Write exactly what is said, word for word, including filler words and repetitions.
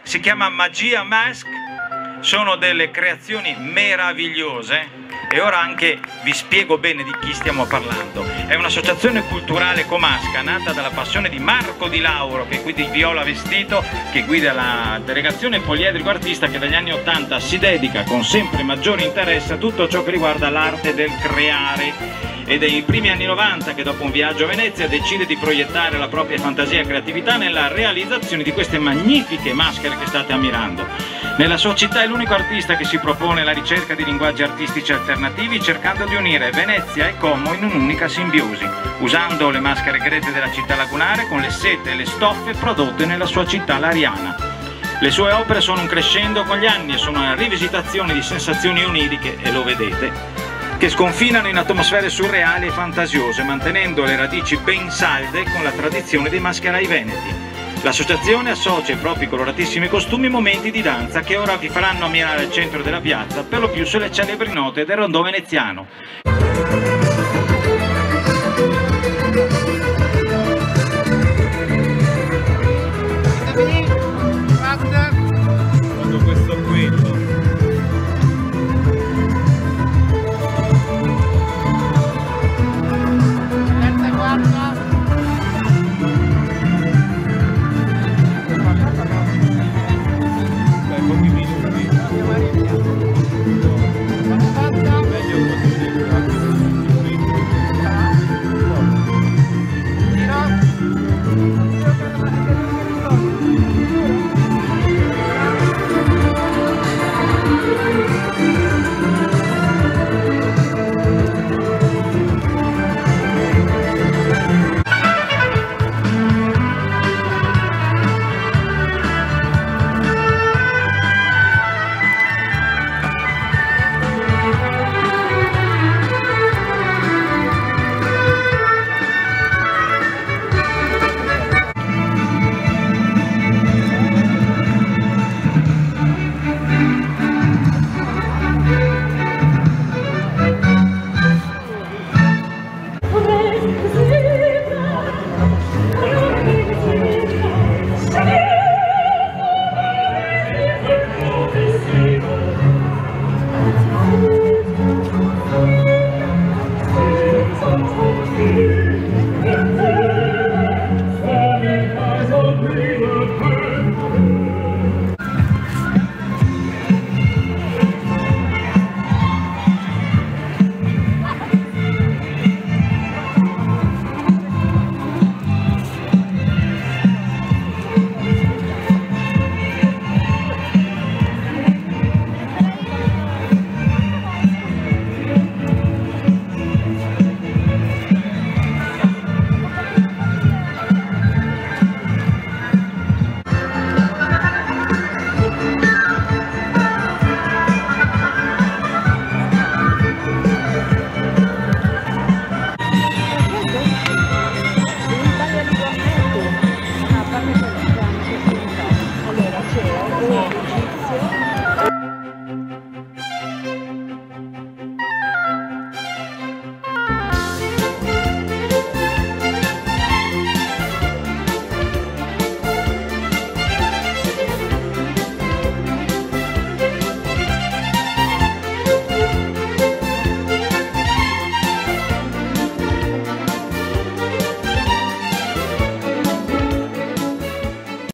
si chiama Magia Mask, sono delle creazioni meravigliose e ora anche vi spiego bene di chi stiamo parlando. È un'associazione culturale comasca nata dalla passione di Marco Di Lauro, che è qui di Viola Vestito, che guida la delegazione poliedrico artista che dagli anni ottanta si dedica con sempre maggiore interesse a tutto ciò che riguarda l'arte del creare, e dei primi anni novanta che dopo un viaggio a Venezia decide di proiettare la propria fantasia e creatività nella realizzazione di queste magnifiche maschere che state ammirando. Nella sua città è l'unico artista che si propone la ricerca di linguaggi artistici alternativi, cercando di unire Venezia e Como in un'unica simbiosi, usando le maschere greche della città lagunare con le sete e le stoffe prodotte nella sua città lariana. Le sue opere sono un crescendo con gli anni e sono una rivisitazione di sensazioni oniriche, e lo vedete, che sconfinano in atmosfere surreali e fantasiose, mantenendo le radici ben salde con la tradizione dei mascherai veneti. L'associazione associa ai propri coloratissimi costumi momenti di danza che ora vi faranno ammirare al centro della piazza, per lo più sulle celebri note del rondò veneziano.